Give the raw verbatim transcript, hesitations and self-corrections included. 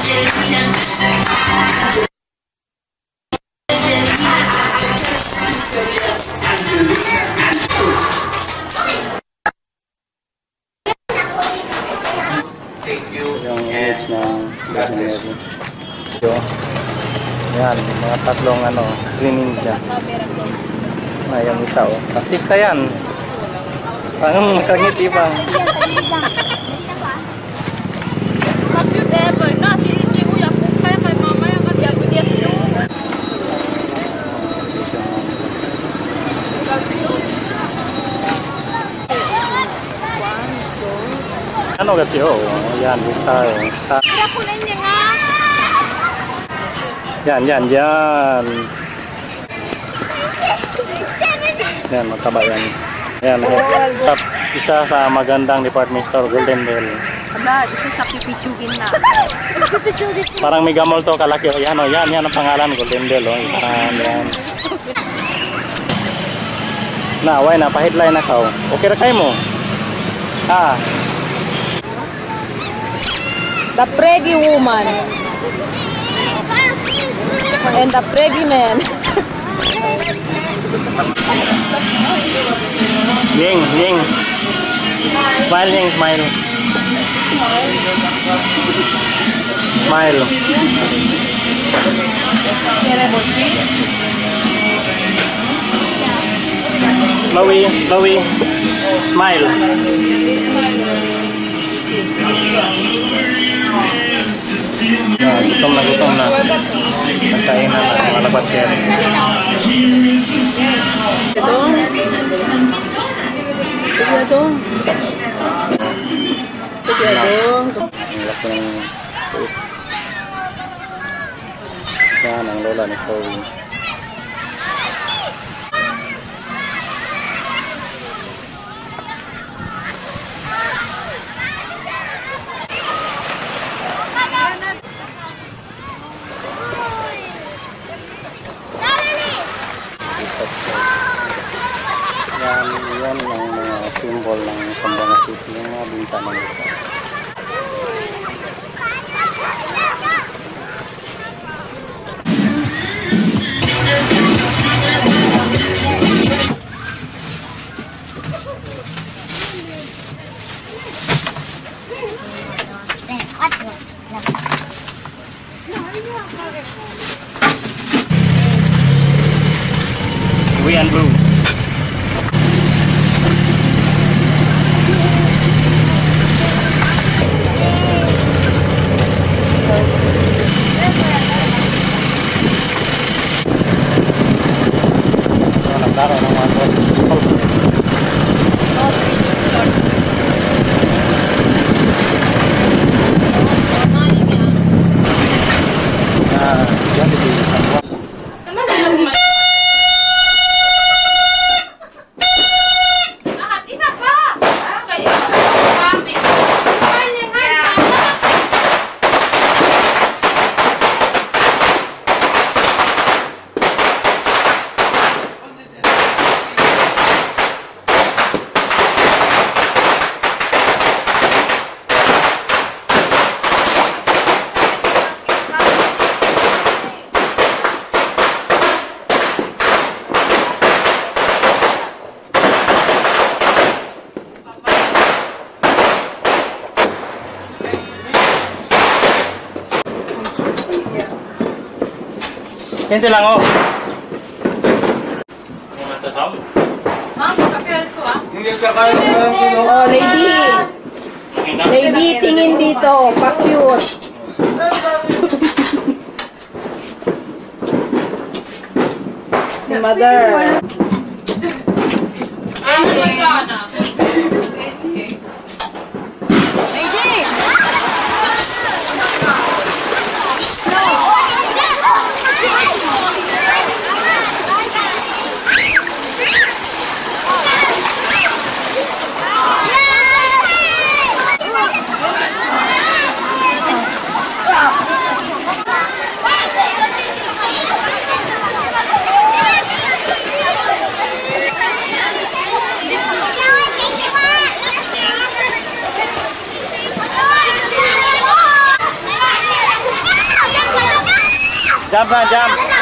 Yung image ng Disney. So, yan, mga tatlong ano, Green Ninja. Ah, yung isa oh. Artista yan. Parang nakangiti pa. Have you ever na si hindi ko yan kung kaya kay mama yung kaya ko diya sa ano kasi oh, yan, star, star. Kaya kunin niya nga. Yan, yan, yan. Yan, mataba yan. Yan, top, isa sa magandang department store, Golden Bell. Aba, isa sa pipichugin na. Parang mega mall to, kalaki. O, yan, o, yan, yan ang pangalan, Golden Bell. O, yan, yan. Na, why na, pa-headline na ka. Okay na kayo mo? Ah. The preggy woman. And the preggy man. Ying, ying. Smile, ying, smile. Smile. Chloe, Chloe. Smile. Ah, gutom na, gutom na. Nagkain na na, malabat siya. Ito. Ito. Ito. Ang laki ng puit. Yan ang lola ni Chloe. Yan, yan ang mga symbol ng Sambanga City, yung mga binta ng ito. We and blue. Nagkaroon ng mga Hindi lang oh. Oh, lady. Lady, tingin dito. Pa-cute. Si mother. Thank you. Jump na, jump.